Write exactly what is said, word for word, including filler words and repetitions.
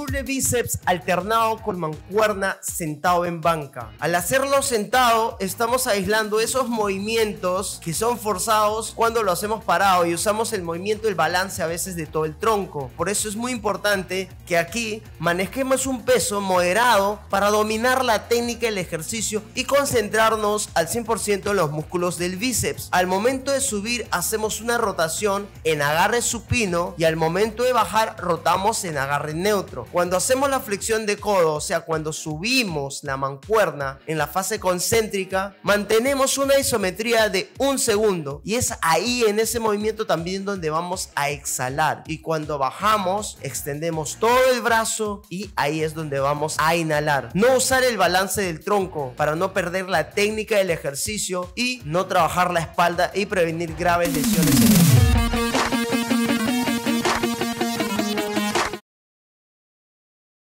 flexible bíceps alternado con mancuerna sentado en banca. Al hacerlo sentado, estamos aislando esos movimientos que son forzados cuando lo hacemos parado y usamos el movimiento, el balance a veces de todo el tronco. Por eso es muy importante que aquí manejemos un peso moderado para dominar la técnica del ejercicio y concentrarnos al cien por ciento en los músculos del bíceps. Al momento de subir hacemos una rotación en agarre supino y al momento de bajar rotamos en agarre neutro. Cuando hacemos la flexión de codo, o sea cuando subimos la mancuerna en la fase concéntrica, mantenemos una isometría de un segundo y es ahí en ese movimiento también donde vamos a exhalar, y cuando bajamos extendemos todo el brazo y ahí es donde vamos a inhalar. No usar el balance del tronco para no perder la técnica del ejercicio y no trabajar la espalda y prevenir graves lesiones en el